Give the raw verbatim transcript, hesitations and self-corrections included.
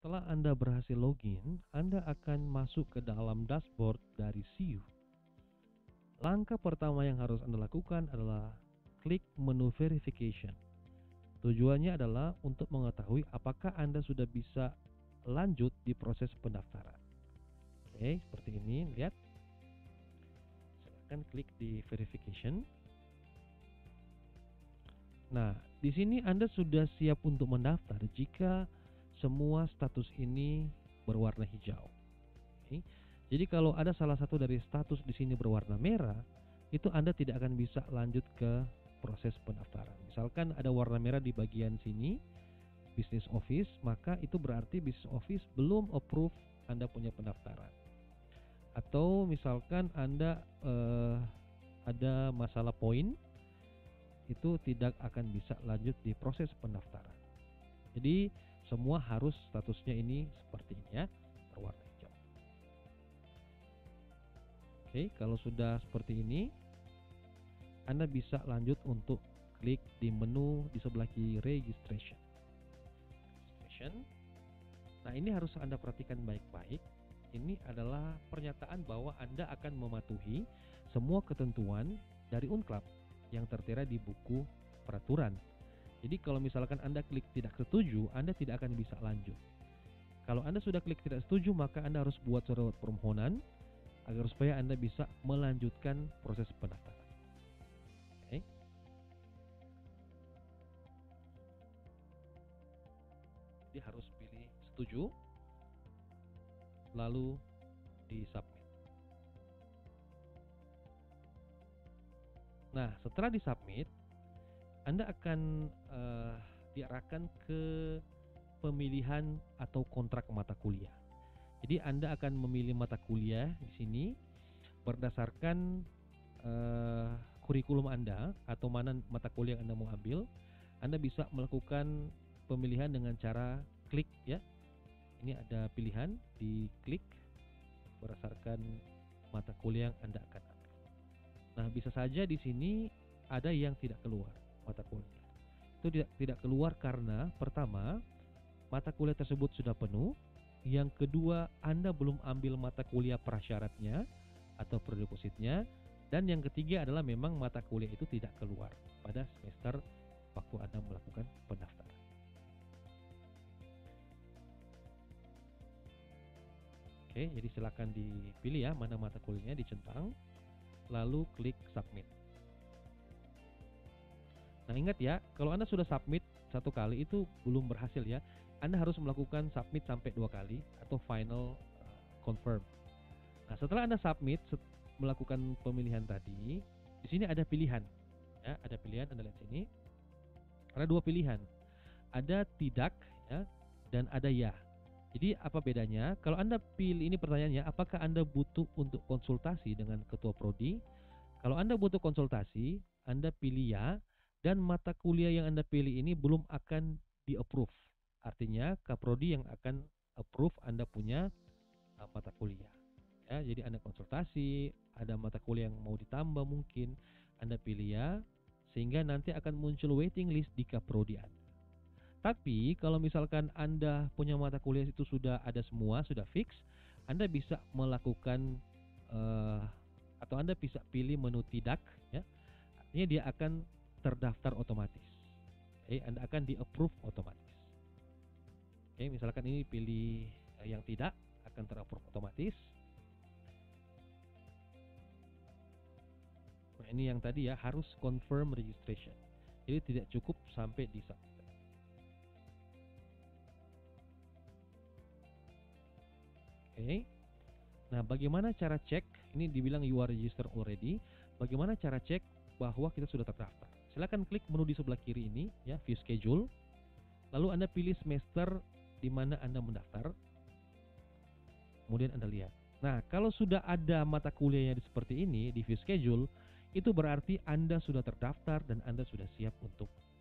setelah Anda berhasil login, Anda akan masuk ke dalam dashboard dari S I U. Langkah pertama yang harus Anda lakukan adalah klik menu verification. Tujuannya adalah untuk mengetahui apakah Anda sudah bisa lanjut di proses pendaftaran. Oke, seperti ini, lihat. Silakan klik di verification. Nah, di sini Anda sudah siap untuk mendaftar jika semua status ini berwarna hijau. Oke. Jadi kalau ada salah satu dari status di sini berwarna merah, itu Anda tidak akan bisa lanjut ke proses pendaftaran. Misalkan ada warna merah di bagian sini, Business Office, maka itu berarti Business Office belum approve Anda punya pendaftaran. Atau misalkan Anda eh, ada masalah poin, itu tidak akan bisa lanjut di proses pendaftaran. Jadi semua harus statusnya ini seperti ini ya, berwarna hijau. Oke, kalau sudah seperti ini, Anda bisa lanjut untuk klik di menu di sebelah kiri registration. Registration. Nah, ini harus Anda perhatikan baik-baik. Ini adalah pernyataan bahwa Anda akan mematuhi semua ketentuan dari Unclub yang tertera di buku peraturan. Jadi kalau misalkan Anda klik tidak setuju, Anda tidak akan bisa lanjut. Kalau Anda sudah klik tidak setuju, maka Anda harus buat surat permohonan agar supaya Anda bisa melanjutkan proses pendaftaran. Oke. Jadi harus pilih setuju, lalu di submit. Nah, setelah disubmit, Anda akan uh, diarahkan ke pemilihan atau kontrak mata kuliah. Jadi Anda akan memilih mata kuliah di sini berdasarkan uh, kurikulum Anda atau mana mata kuliah yang Anda mau ambil. Anda bisa melakukan pemilihan dengan cara klik ya. Ini ada pilihan, diklik berdasarkan mata kuliah yang Anda akan ambil. Nah, bisa saja di sini ada yang tidak keluar mata kuliah. Itu tidak tidak keluar karena pertama, mata kuliah tersebut sudah penuh. Yang kedua, Anda belum ambil mata kuliah prasyaratnya atau prerequisite-nya. Dan yang ketiga adalah memang mata kuliah itu tidak keluar pada semester waktu Anda melakukan pendaftaran. Oke, jadi silakan dipilih ya mana mata kuliahnya, dicentang. Lalu klik submit. Nah, ingat ya, kalau Anda sudah submit satu kali itu belum berhasil ya. Anda harus melakukan submit sampai dua kali atau final uh, confirm. Nah, setelah Anda submit set, melakukan pemilihan tadi, di sini ada pilihan. Ya, ada pilihan, Anda lihat sini. Ada dua pilihan. Ada tidak ya dan ada ya. Jadi apa bedanya? Kalau Anda pilih, ini pertanyaannya, apakah Anda butuh untuk konsultasi dengan ketua prodi? Kalau Anda butuh konsultasi, Anda pilih ya, dan mata kuliah yang Anda pilih ini belum akan di-approve. Artinya Kaprodi yang akan approve Anda punya uh, mata kuliah. Ya, jadi Anda konsultasi, ada mata kuliah yang mau ditambah mungkin, Anda pilih ya, sehingga nanti akan muncul waiting list di Kaprodi Anda. Tapi kalau misalkan Anda punya mata kuliah itu sudah ada semua, sudah fix, Anda bisa melakukan uh, atau Anda bisa pilih menu tidak ya. Artinya dia akan terdaftar otomatis. Oke, Anda akan di-approve otomatis. Oke, misalkan ini pilih uh, yang tidak, akan ter-approve otomatis. Nah, ini yang tadi ya, harus confirm registration. Jadi tidak cukup sampai di submit. Oke, okay. Nah bagaimana cara cek? Ini dibilang you are registered already. Bagaimana cara cek bahwa kita sudah terdaftar? Silakan klik menu di sebelah kiri ini, ya, view schedule. Lalu Anda pilih semester di mana Anda mendaftar. Kemudian Anda lihat. Nah, kalau sudah ada mata kuliahnya seperti ini di view schedule, itu berarti Anda sudah terdaftar dan Anda sudah siap untuk